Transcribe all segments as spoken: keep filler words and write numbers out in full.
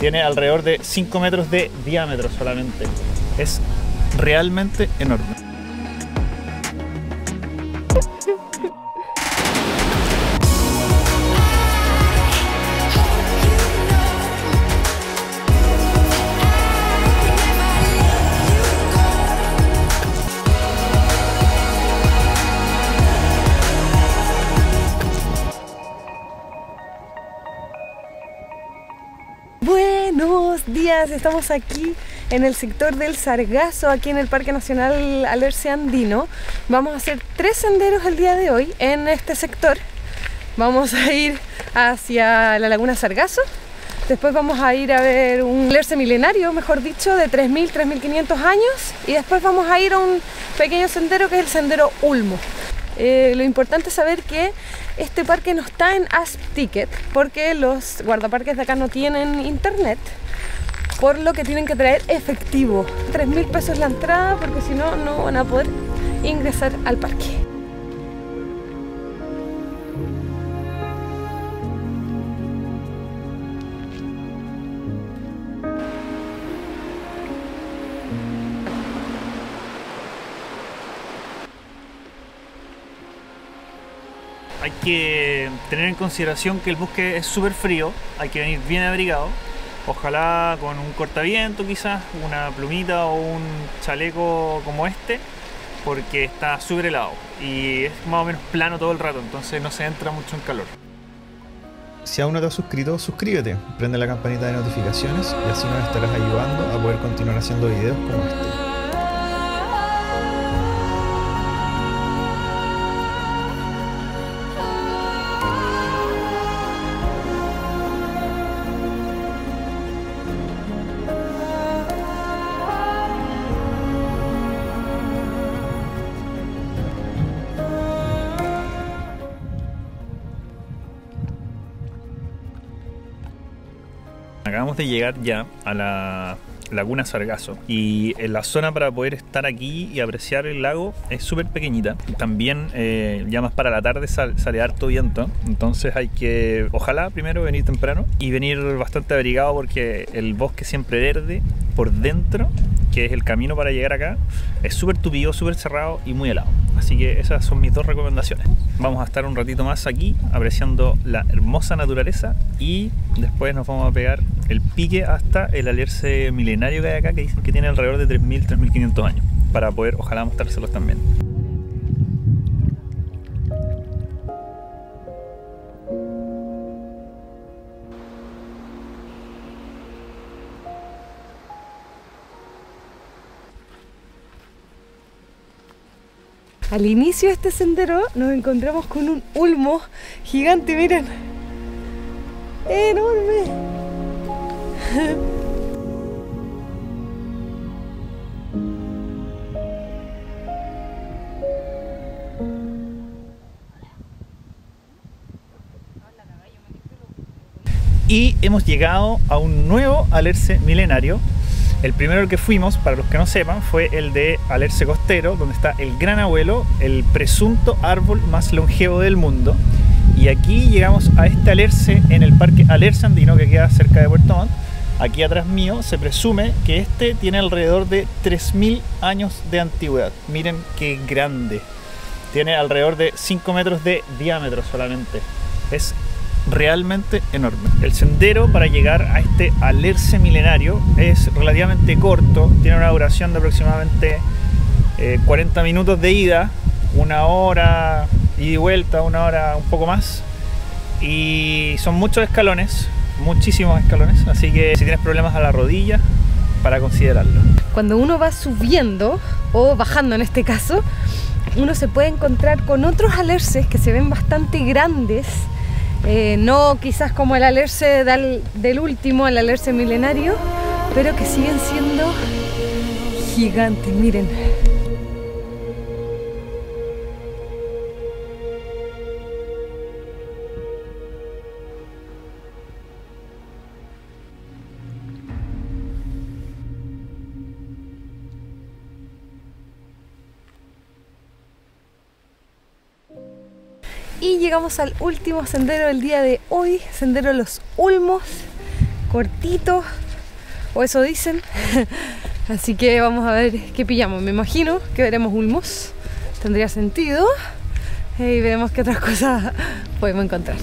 Tiene alrededor de cinco metros de diámetro solamente. Es realmente enorme. Buenos días, estamos aquí en el sector del Sargazo, aquí en el Parque Nacional Alerce Andino. Vamos a hacer tres senderos el día de hoy en este sector. Vamos a ir hacia la Laguna Sargazo, después vamos a ir a ver un alerce milenario, mejor dicho, de tres mil, tres mil quinientos años, y después vamos a ir a un pequeño sendero que es el sendero Ulmo. Eh, lo importante es saber que este parque no está en Ask Ticket porque los guardaparques de acá no tienen internet, por lo que tienen que traer efectivo. tres mil pesos la entrada, porque si no, no van a poder ingresar al parque. Hay que tener en consideración que el bosque es súper frío, hay que venir bien abrigado, ojalá con un cortaviento quizás, una plumita o un chaleco como este, porque está súper helado y es más o menos plano todo el rato, entonces no se entra mucho en calor. Si aún no te has suscrito, suscríbete, prende la campanita de notificaciones y así nos estarás ayudando a poder continuar haciendo videos como este. Acabamos de llegar ya a la Laguna Sargazo y en la zona para poder estar aquí y apreciar el lago es súper pequeñita. También eh, ya más para la tarde sal, sale harto viento, entonces hay que, ojalá primero venir temprano y venir bastante abrigado porque el bosque siempre verde por dentro, que es el camino para llegar acá, es súper tupido, súper cerrado y muy helado. Así que esas son mis dos recomendaciones. Vamos a estar un ratito más aquí apreciando la hermosa naturaleza y después nos vamos a pegar el pique hasta el alerce milenario que hay acá, que dicen que tiene alrededor de tres mil, tres mil quinientos años, para poder ojalá mostrárselos también. Al inicio de este sendero nos encontramos con un ulmo gigante, miren, enorme. Y hemos llegado a un nuevo alerce milenario. El primero al que fuimos, para los que no sepan, fue el de Alerce Costero, donde está el Gran Abuelo, el presunto árbol más longevo del mundo. Y aquí llegamos a este alerce en el Parque Alerce Andino, que queda cerca de Puerto Montt. Aquí atrás mío se presume que este tiene alrededor de tres mil años de antigüedad. Miren qué grande. Tiene alrededor de cinco metros de diámetro solamente. Es realmente enorme. El sendero para llegar a este alerce milenario es relativamente corto, tiene una duración de aproximadamente eh, cuarenta minutos de ida, una hora ida y vuelta, una hora un poco más, y son muchos escalones, muchísimos escalones, así que si tienes problemas a la rodilla, para considerarlo. Cuando uno va subiendo o bajando en este caso, uno se puede encontrar con otros alerces que se ven bastante grandes. Eh, no quizás como el alerce del, del último, el alerce milenario, pero que siguen siendo gigantes, miren. Y llegamos al último sendero del día de hoy, Sendero Los Ulmos, cortito, o eso dicen. Así que vamos a ver qué pillamos. Me imagino que veremos ulmos, tendría sentido, y veremos qué otras cosas podemos encontrar.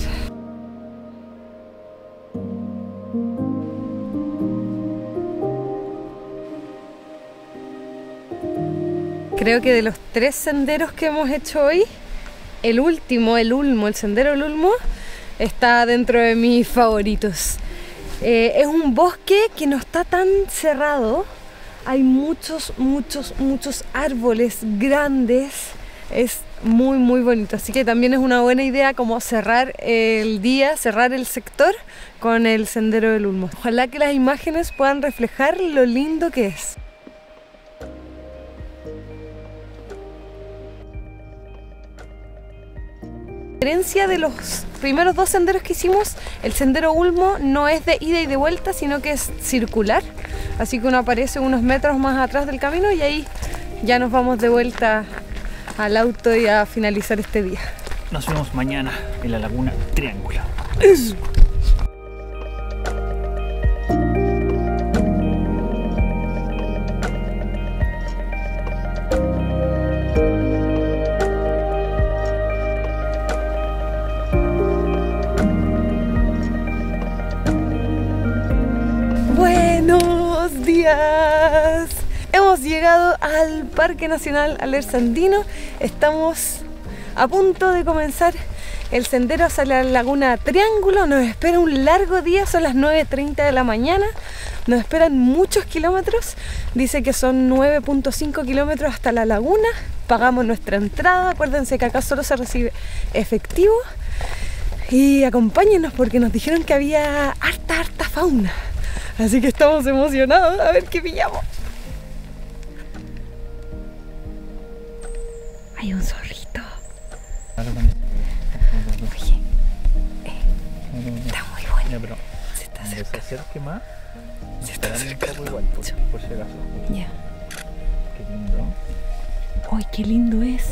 Creo que de los tres senderos que hemos hecho hoy, el último, el Ulmo, el sendero del Ulmo, está dentro de mis favoritos. Eh, es un bosque que no está tan cerrado. Hay muchos, muchos, muchos árboles grandes. Es muy, muy bonito. Así que también es una buena idea como cerrar el día, cerrar el sector con el sendero del Ulmo. Ojalá que las imágenes puedan reflejar lo lindo que es. A diferencia de los primeros dos senderos que hicimos, el sendero Ulmo no es de ida y de vuelta, sino que es circular. Así que uno aparece unos metros más atrás del camino y ahí ya nos vamos de vuelta al auto y a finalizar este día. Nos vemos mañana en la laguna Triángulo. Buenos días. Hemos llegado al Parque Nacional Alerce Andino. Estamos a punto de comenzar el sendero hacia la laguna Triángulo. Nos espera un largo día, son las nueve y treinta de la mañana. Nos esperan muchos kilómetros. Dice que son nueve punto cinco kilómetros hasta la laguna. Pagamos nuestra entrada. Acuérdense que acá solo se recibe efectivo. Y acompáñenos porque nos dijeron que había harta, harta fauna. Así que estamos emocionados a ver qué pillamos. Hay un zorrito. Oye, eh, está muy bueno. Ya, pero se está cuando se acercando. acerque más, Se está estarán un acercando poco igual, por, mucho. por si acaso. Ya. Qué lindo. ¡Ay, qué lindo es!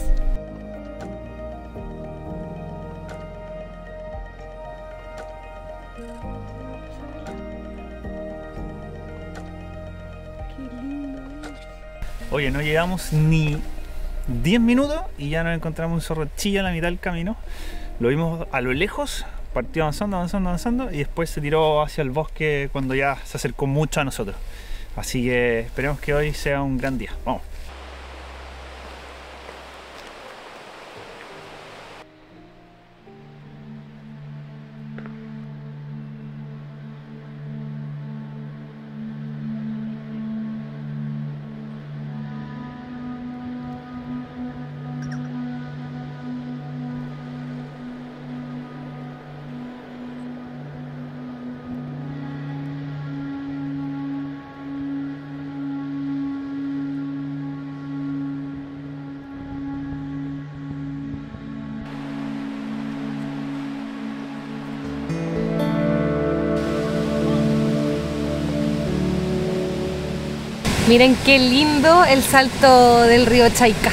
¡Qué lindo es! Oye, no llegamos ni diez minutos y ya nos encontramos un zorro chilla a la mitad del camino. Lo vimos a lo lejos, partió avanzando, avanzando, avanzando y después se tiró hacia el bosque cuando ya se acercó mucho a nosotros. Así que esperemos que hoy sea un gran día. Vamos. Miren qué lindo el salto del río Chayca.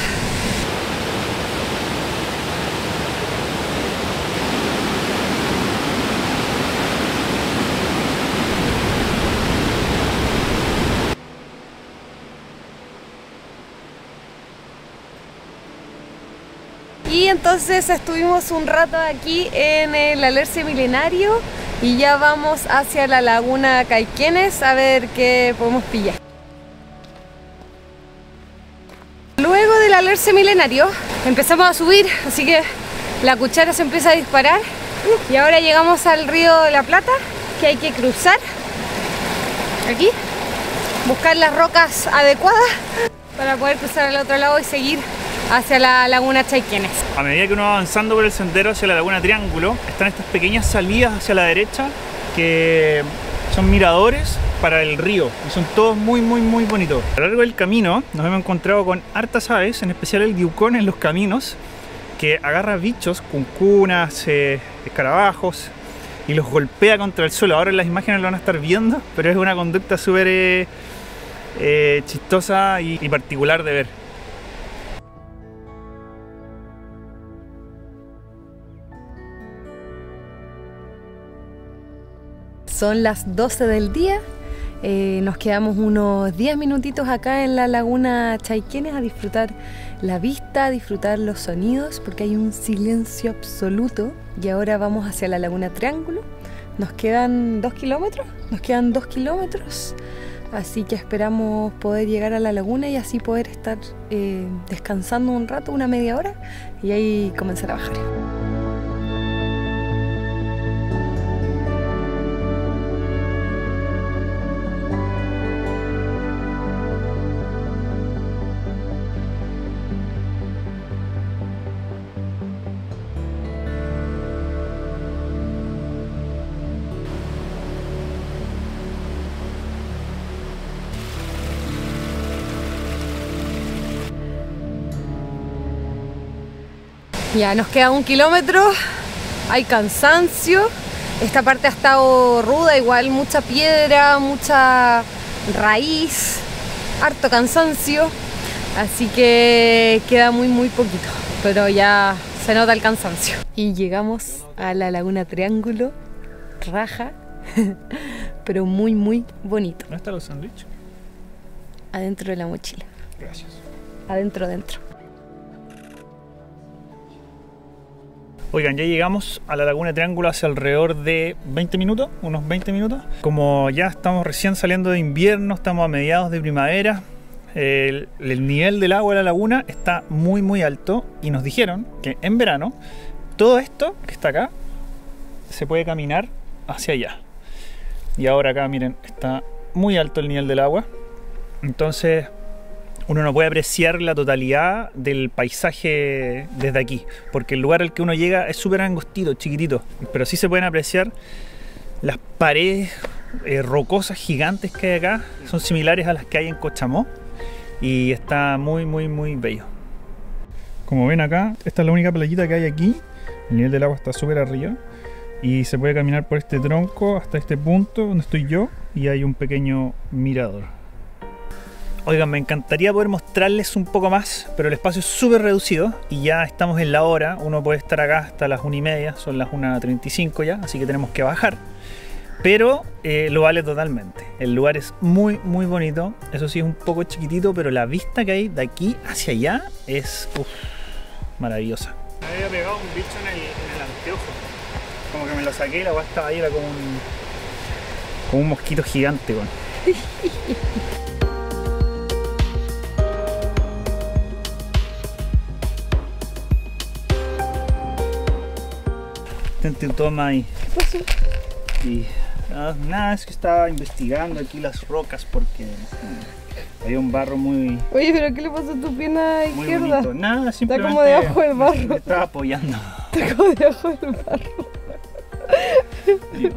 Y entonces estuvimos un rato aquí en el Alerce Milenario y ya vamos hacia la laguna Caiquenes a ver qué podemos pillar. Luego del Alerce Milenario empezamos a subir, así que la cuchara se empieza a disparar y ahora llegamos al río de la Plata, que hay que cruzar aquí, buscar las rocas adecuadas para poder cruzar al otro lado y seguir hacia la laguna Chaiquenes. A medida que uno va avanzando por el sendero hacia la laguna Triángulo, están estas pequeñas salidas hacia la derecha que son miradores para el río y son todos muy muy muy bonitos. A lo largo del camino nos hemos encontrado con hartas aves, en especial el diucón en los caminos, que agarra bichos, cuncunas, eh, escarabajos y los golpea contra el suelo. Ahora en las imágenes lo van a estar viendo, pero es una conducta súper eh, eh, chistosa y, y particular de ver. Son las doce del día. Eh, nos quedamos unos diez minutitos acá en la laguna Chaiquenes a disfrutar la vista, a disfrutar los sonidos, porque hay un silencio absoluto. Y ahora vamos hacia la laguna Triángulo. Nos quedan dos kilómetros, nos quedan dos kilómetros. Así que esperamos poder llegar a la laguna y así poder estar eh, descansando un rato, una media hora, y ahí comenzar a bajar. Ya nos queda un kilómetro, hay cansancio, esta parte ha estado ruda, igual mucha piedra, mucha raíz, harto cansancio, así que queda muy muy poquito, pero ya se nota el cansancio. Y llegamos a la laguna Triángulo, raja, pero muy muy bonito. ¿Dónde están los sándwiches? Adentro de la mochila. Gracias. Adentro, adentro. Oigan, ya llegamos a la laguna Triángulo hace alrededor de veinte minutos, unos veinte minutos. Como ya estamos recién saliendo de invierno, estamos a mediados de primavera, el, el nivel del agua de la laguna está muy muy alto y nos dijeron que en verano todo esto que está acá se puede caminar hacia allá. Y ahora acá, miren, está muy alto el nivel del agua, entonces uno no puede apreciar la totalidad del paisaje desde aquí, porque el lugar al que uno llega es súper angostito, chiquitito, pero sí se pueden apreciar las paredes eh, rocosas gigantes que hay acá, son similares a las que hay en Cochamó, y está muy muy muy bello. Como ven acá, esta es la única playita que hay aquí, el nivel del agua está súper arriba, y se puede caminar por este tronco hasta este punto donde estoy yo, y hay un pequeño mirador. Oigan, me encantaría poder mostrarles un poco más, pero el espacio es súper reducido y ya estamos en la hora. Uno puede estar acá hasta las una y media, son las una treinta y cinco ya, así que tenemos que bajar. Pero eh, lo vale totalmente. El lugar es muy, muy bonito. Eso sí, es un poco chiquitito, pero la vista que hay de aquí hacia allá es uf, maravillosa. Me había pegado un bicho en el, en el anteojo. Como que me lo saqué y la agua estaba ahí, era como un, como un mosquito gigante, bueno. Toma ahí. ¿Qué pasó? Y ah, nada, es que estaba investigando aquí las rocas porque había un barro muy. Oye, pero ¿qué le pasó a tu pierna muy izquierda? bonito. Nada, simplemente. Está como debajo del barro. Me estaba apoyando. Está como debajo del barro. Dios.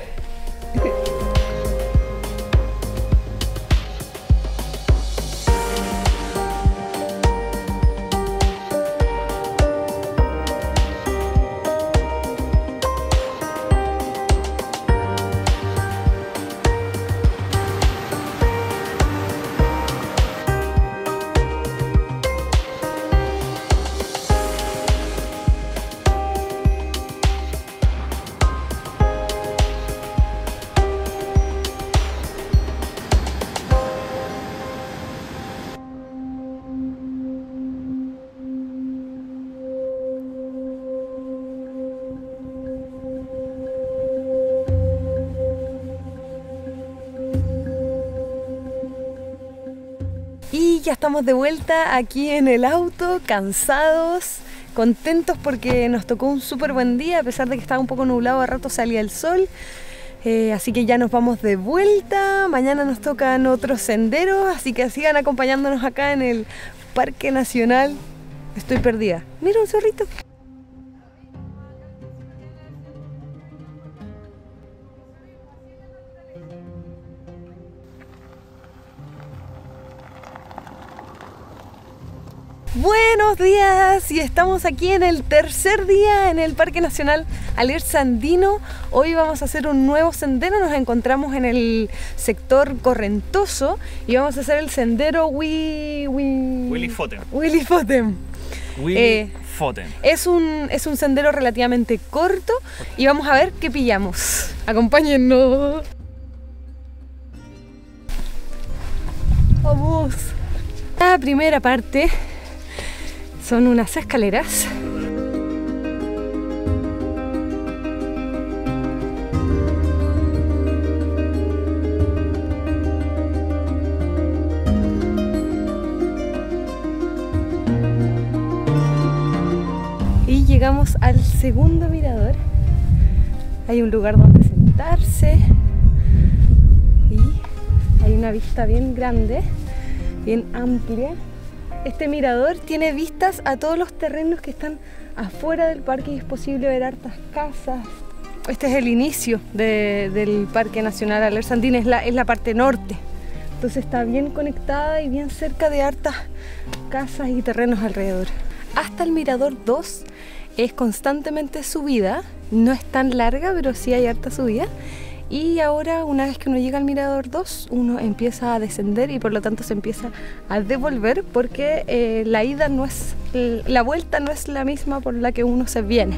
Y ya estamos de vuelta aquí en el auto, cansados, contentos porque nos tocó un súper buen día, a pesar de que estaba un poco nublado, a rato salía el sol. Eh, así que ya nos vamos de vuelta, mañana nos tocan otros senderos, así que sigan acompañándonos acá en el Parque Nacional. Estoy perdida. Mira un zorrito. Buenos días, y estamos aquí en el tercer día en el Parque Nacional Alerce Andino. Hoy vamos a hacer un nuevo sendero, nos encontramos en el sector Correntoso y vamos a hacer el sendero Wi... Wi... Willyfoten. Willyfoten. Willyfoten. Eh, es, un, es un sendero relativamente corto y vamos a ver qué pillamos. Acompáñennos. Vamos. La primera parte son unas escaleras. Y llegamos al segundo mirador. Hay un lugar donde sentarse y hay una vista bien grande, bien amplia. Este mirador tiene vistas a todos los terrenos que están afuera del parque y es posible ver hartas casas. Este es el inicio de, del Parque Nacional Alerce Andino, es la, es la parte norte. Entonces está bien conectada y bien cerca de hartas casas y terrenos alrededor. Hasta el mirador dos es constantemente subida, no es tan larga, pero sí hay harta subida. Y ahora, una vez que uno llega al mirador dos, uno empieza a descender y por lo tanto se empieza a devolver porque eh, la ida no es, la vuelta no es la misma por la que uno se viene.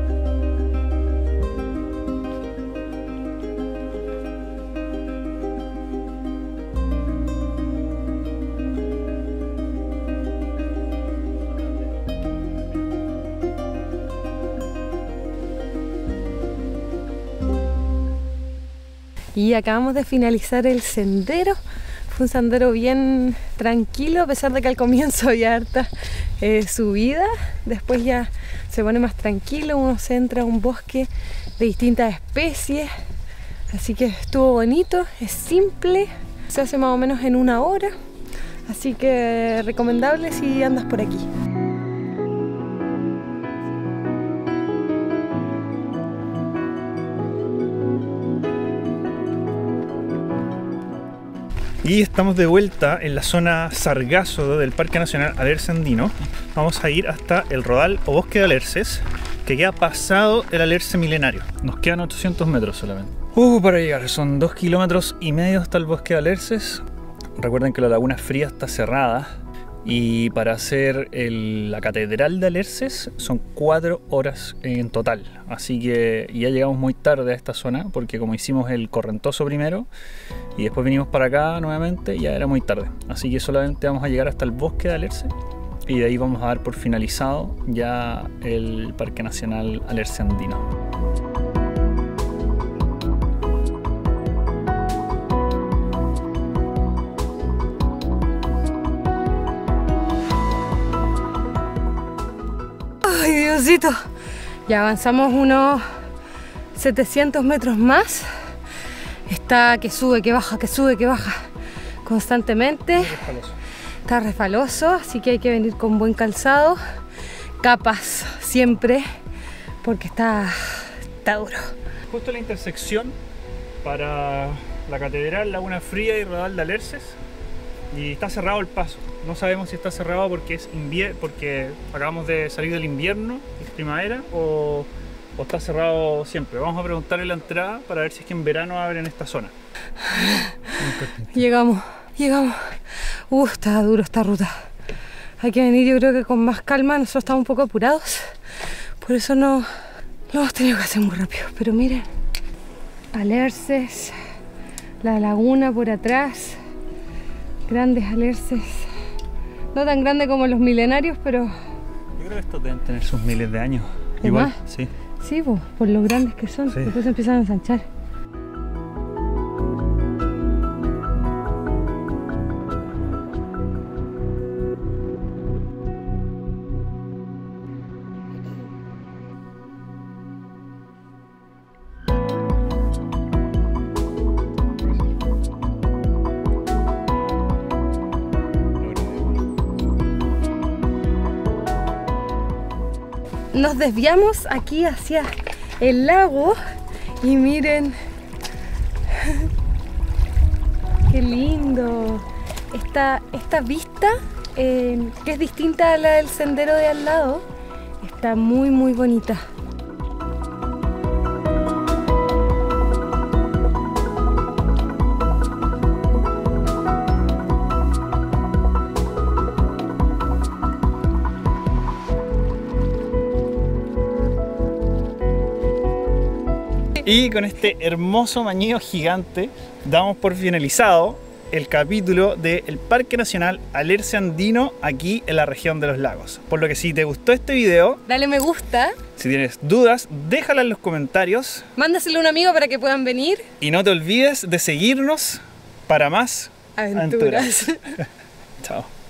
Y acabamos de finalizar el sendero. Fue un sendero bien tranquilo, a pesar de que al comienzo había harta eh, subida. Después ya se pone más tranquilo, uno se entra a un bosque de distintas especies. Así que estuvo bonito, es simple, se hace más o menos en una hora. Así que recomendable si andas por aquí. Y estamos de vuelta en la zona Sargazo del Parque Nacional Alerce Andino. Vamos a ir hasta el Rodal o Bosque de Alerces, que queda pasado el Alerce milenario. Nos quedan ochocientos metros solamente. Uh, para llegar, son dos kilómetros y medio hasta el Bosque de Alerces. Recuerden que la Laguna Fría está cerrada. Y para hacer el, la Catedral de Alerces son cuatro horas en total. Así que ya llegamos muy tarde a esta zona porque como hicimos el Correntoso primero y después vinimos para acá nuevamente, ya era muy tarde. Así que solamente vamos a llegar hasta el Bosque de Alerce y de ahí vamos a dar por finalizado ya el Parque Nacional Alerce Andino. ¡Ay, Diosito! Ya avanzamos unos setecientos metros más. Está que sube, que baja, que sube, que baja constantemente. Está resbaloso, así que hay que venir con buen calzado. Capas siempre, porque está, está duro. Justo la intersección para la Catedral, Laguna Fría y Rodal de Alerces. Y está cerrado el paso. No sabemos si está cerrado porque es invierno, porque acabamos de salir del invierno, es primavera, o, o está cerrado siempre. Vamos a preguntar en la entrada para ver si es que en verano abren esta zona. Llegamos, llegamos. Uh, está duro esta ruta. Hay que venir, yo creo que con más calma. Nosotros estamos un poco apurados, por eso no lo hemos tenido que hacer muy rápido. Pero miren, Alerces, la laguna por atrás, grandes alerces. No tan grande como los milenarios, pero... Yo creo que estos deben tener sus miles de años. ¿De Igual, más? sí. Sí, pues, por lo grandes que son. Sí. Después empiezan a ensanchar. Nos desviamos aquí hacia el lago y miren qué lindo esta, esta vista eh, que es distinta a la del sendero de al lado. Está muy muy bonita. Y con este hermoso mañío gigante damos por finalizado el capítulo del Parque Nacional Alerce Andino aquí en la región de los lagos. Por lo que si te gustó este video, Dale me gusta, si tienes dudas, déjala en los comentarios mándaselo a un amigo para que puedan venir. y no te olvides de seguirnos para más Aventuras. aventuras. Chao.